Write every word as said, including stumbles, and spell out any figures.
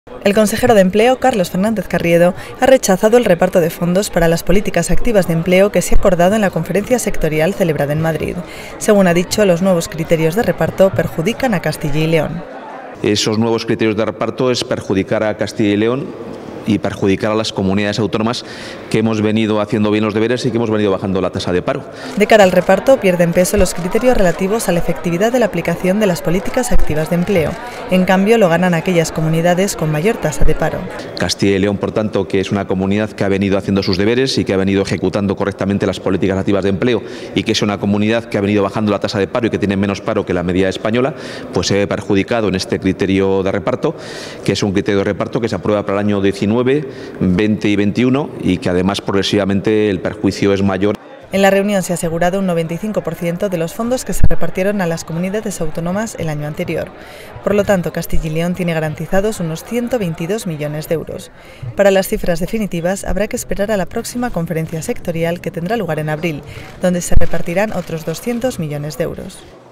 El consejero de Empleo, Carlos Fernández Carriedo, ha rechazado el reparto de fondos para las políticas activas de empleo que se ha acordado en la conferencia sectorial celebrada en Madrid. Según ha dicho, los nuevos criterios de reparto perjudican a Castilla y León. Esos nuevos criterios de reparto es perjudicar a Castilla y León y perjudicar a las comunidades autónomas que hemos venido haciendo bien los deberes y que hemos venido bajando la tasa de paro. De cara al reparto, pierden peso los criterios relativos a la efectividad de la aplicación de las políticas activas de empleo. En cambio, lo ganan aquellas comunidades con mayor tasa de paro. Castilla y León, por tanto, que es una comunidad que ha venido haciendo sus deberes y que ha venido ejecutando correctamente las políticas activas de empleo y que es una comunidad que ha venido bajando la tasa de paro y que tiene menos paro que la media española, pues se ve perjudicado en este criterio de reparto, que es un criterio de reparto que se aprueba para el año diecinueve, veinte y veintiuno y que además progresivamente el perjuicio es mayor. En la reunión se ha asegurado un noventa y cinco por ciento de los fondos que se repartieron a las comunidades autónomas el año anterior. Por lo tanto, Castilla y León tiene garantizados unos ciento veintidós millones de euros. Para las cifras definitivas habrá que esperar a la próxima conferencia sectorial que tendrá lugar en abril, donde se repartirán otros doscientos millones de euros.